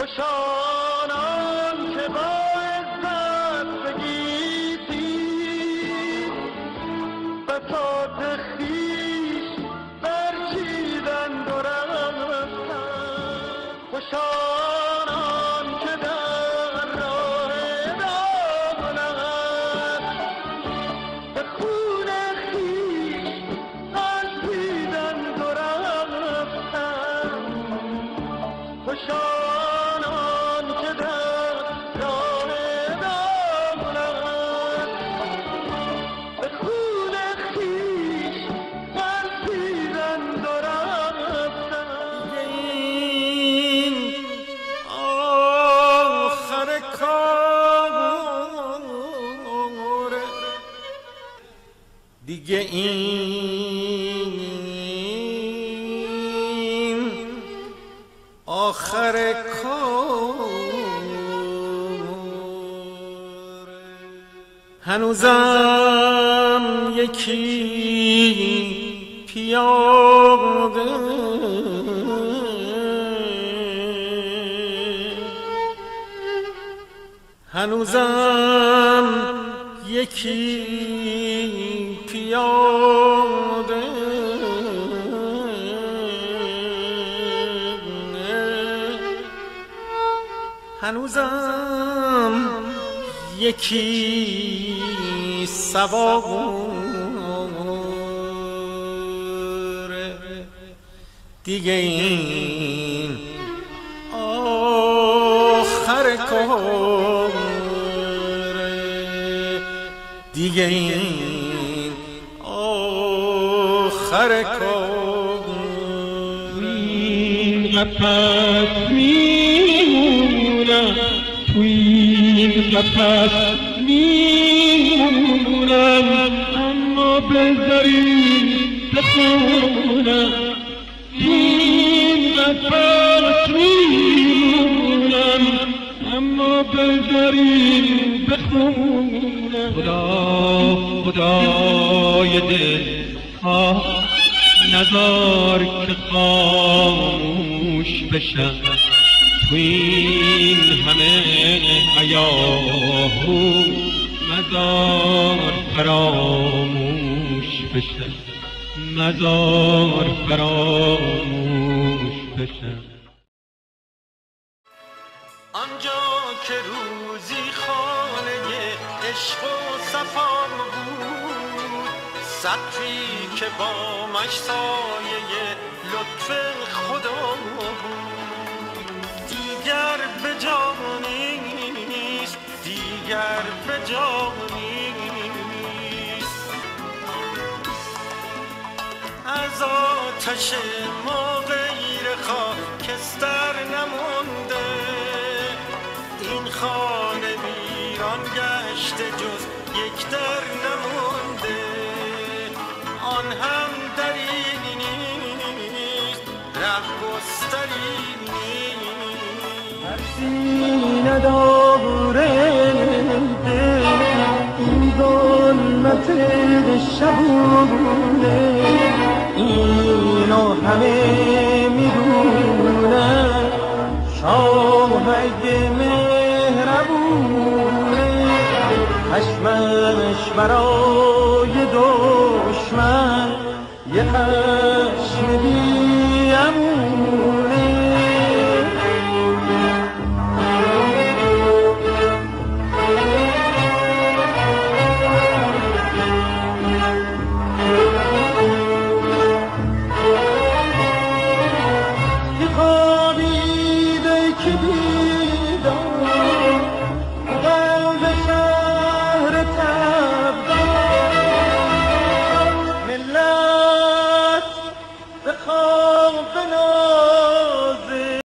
خوشانان که با عزت بگیتی بساط خویش برچیدند و رفتند خوشانان که در راه دامنت به خون خویش غلطیدند و رفتند خوشانان که در راه دامنت به خون خویش غلطیدند و رفتند این آخر کاره دیگه این آخر کاره هنوزم یکی پیاده هنوزم یکی پیاده هنوزم یکی سواره دیگه این آخر کاره دیگه این آخر کاره این قفس میمونم تو این قفس میمونم اما بذارین بخونم تو این قفس میمونم اما بذارین بخونم خدای دل نذار که خاموش بشم تو این همه هیاهو مزار فراموش بشم مزار فراموش بشم آنجا که روزی خانه عشق و صفا بود سقفی که با مش سایه لطف خدا بود دیگر به جا نیست دیگر به جا نیست از آتش ما غیر خاکستر نمونده این خانه ویران گشته جز یک در نمونده آن هم دری نیست ره گستری نیست سینه داره دل این ظلمت شبونه اینو همه میدونن شاهد مهربونه خشمش برای دشمن یه خشم بیامونه که خوابیده که